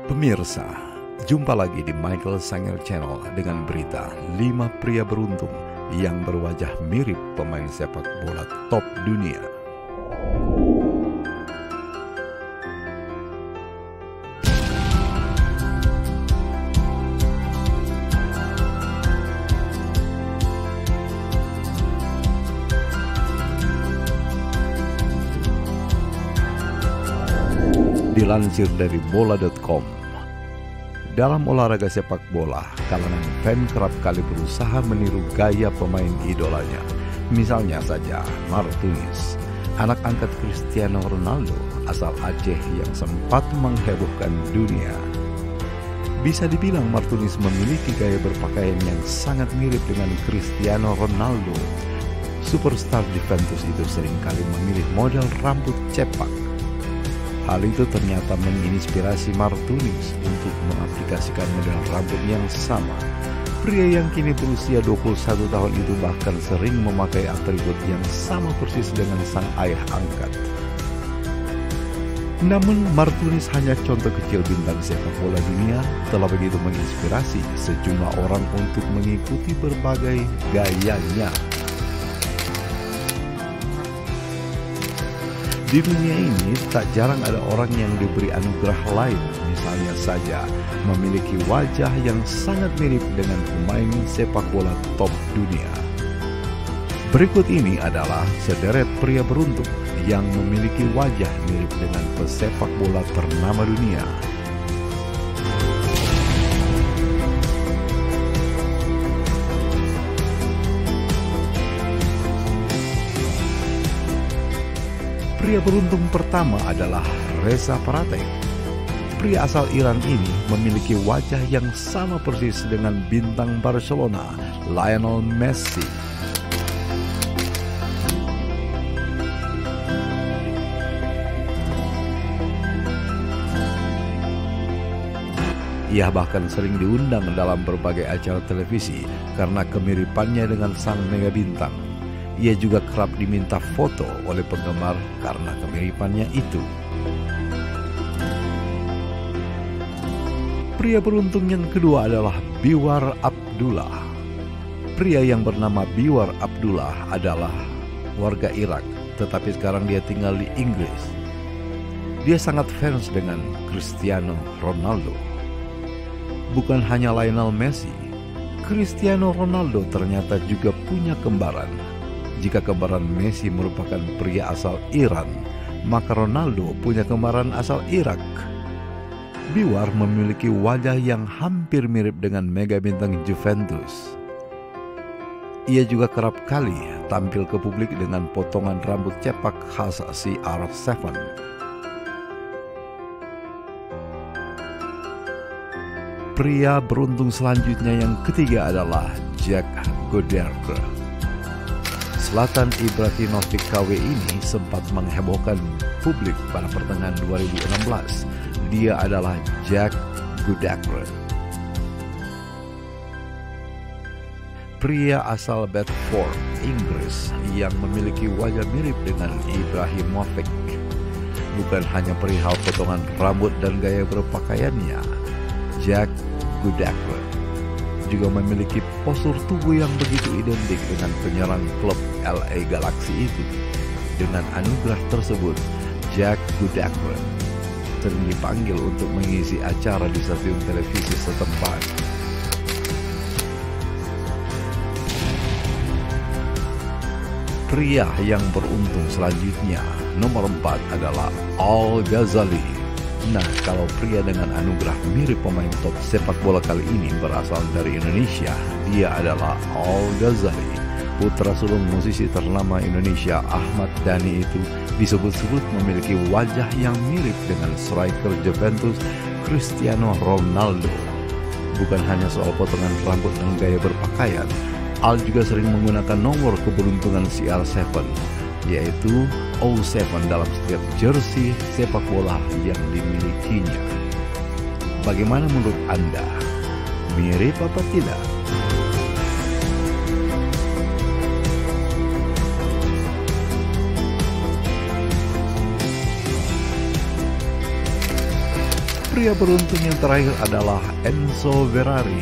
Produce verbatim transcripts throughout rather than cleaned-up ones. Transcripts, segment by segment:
Pemirsa, jumpa lagi di Michael Sanger Channel dengan berita lima pria beruntung yang berwajah mirip pemain sepak bola top dunia. Dilansir dari bola dot com, dalam olahraga sepak bola, kalangan fan kerap kali berusaha meniru gaya pemain idolanya. Misalnya saja Martinez, anak angkat Cristiano Ronaldo asal Aceh yang sempat menghebohkan dunia. Bisa dibilang Martinez memiliki gaya berpakaian yang sangat mirip dengan Cristiano Ronaldo. Superstar Juventus itu seringkali memilih model rambut cepak. Hal itu ternyata menginspirasi Martinez untuk mengaplikasikan model rambut yang sama. Pria yang kini berusia dua puluh satu tahun itu bahkan sering memakai atribut yang sama persis dengan sang ayah angkat. Namun Martinez hanya contoh kecil bintang sepak bola dunia, telah begitu menginspirasi sejumlah orang untuk mengikuti berbagai gayanya. Di dunia ini tak jarang ada orang yang diberi anugerah lain, misalnya saja memiliki wajah yang sangat mirip dengan pemain sepak bola top dunia. Berikut ini adalah sederet pria beruntung yang memiliki wajah mirip dengan pesepak bola ternama dunia. Pria beruntung pertama adalah Reza Paratek. Pria asal Iran ini memiliki wajah yang sama persis dengan bintang Barcelona, Lionel Messi. Ia bahkan sering diundang dalam berbagai acara televisi karena kemiripannya dengan sang mega bintang. Ia juga kerap diminta foto oleh penggemar karena kemiripannya itu. Pria beruntung yang kedua adalah Biwar Abdullah. Pria yang bernama Biwar Abdullah adalah warga Irak, tetapi sekarang dia tinggal di Inggris. Dia sangat fans dengan Cristiano Ronaldo. Bukan hanya Lionel Messi, Cristiano Ronaldo ternyata juga punya kembaran. Jika kembaran Messi merupakan pria asal Iran, maka Ronaldo punya kembaran asal Irak. Biwar memiliki wajah yang hampir mirip dengan mega bintang Juventus. Ia juga kerap kali tampil ke publik dengan potongan rambut cepak khas C R tujuh. Pria beruntung selanjutnya yang ketiga adalah Jack Goddard. Zlatan Ibrahimovic K W ini sempat menghebohkan publik pada pertengahan dua ribu enam belas. Dia adalah Jack Goddard. Pria asal Bedford, Inggris yang memiliki wajah mirip dengan Ibrahimovic. Bukan hanya perihal potongan rambut dan gaya berpakaiannya, Jack Goddard juga memiliki postur tubuh yang begitu identik dengan penyerang klub L A Galaxy itu. Dengan anugerah tersebut, Jack Goddard sering dipanggil untuk mengisi acara di stasiun televisi setempat. Pria yang beruntung selanjutnya, nomor empat adalah Al Ghazali. Nah, kalau pria dengan anugerah mirip pemain top sepak bola kali ini berasal dari Indonesia, dia adalah Al Ghazali. Putra sulung musisi ternama Indonesia Ahmad Dhani itu disebut-sebut memiliki wajah yang mirip dengan striker Juventus Cristiano Ronaldo. Bukan hanya soal potongan rambut dan gaya berpakaian, Al juga sering menggunakan nomor keberuntungan C R tujuh, yaitu nol tujuh dalam setiap jersey sepak bola yang dimilikinya. Bagaimana menurut Anda? Mirip apa tidak? Pria beruntung yang terakhir adalah Enzo Ferrari.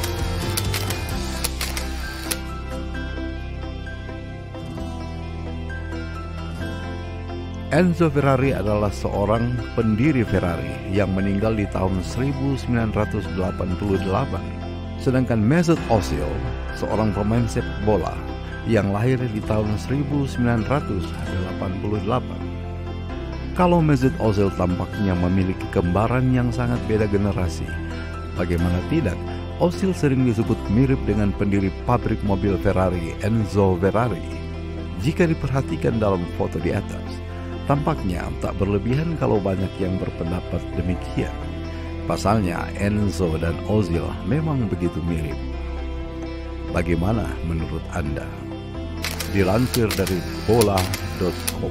Enzo Ferrari adalah seorang pendiri Ferrari yang meninggal di tahun seribu sembilan ratus delapan puluh delapan. Sedangkan Mesut Ozil, seorang pemain sepak bola yang lahir di tahun seribu sembilan ratus delapan puluh delapan. Kalau Mesut Ozil tampaknya memiliki kembaran yang sangat beda generasi, bagaimana tidak, Ozil sering disebut mirip dengan pendiri pabrik mobil Ferrari, Enzo Ferrari. Jika diperhatikan dalam foto di atas, tampaknya tak berlebihan kalau banyak yang berpendapat demikian. Pasalnya Enzo dan Ozil memang begitu mirip. Bagaimana menurut Anda? Dilansir dari bola titik com.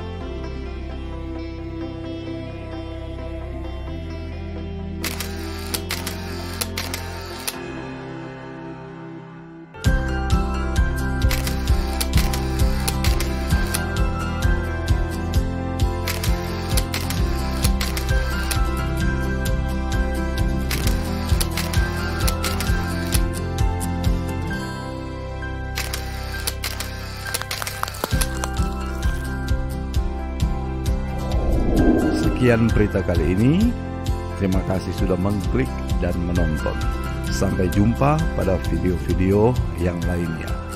Sekian berita kali ini. Terima kasih sudah mengklik dan menonton. Sampai jumpa pada video-video yang lainnya.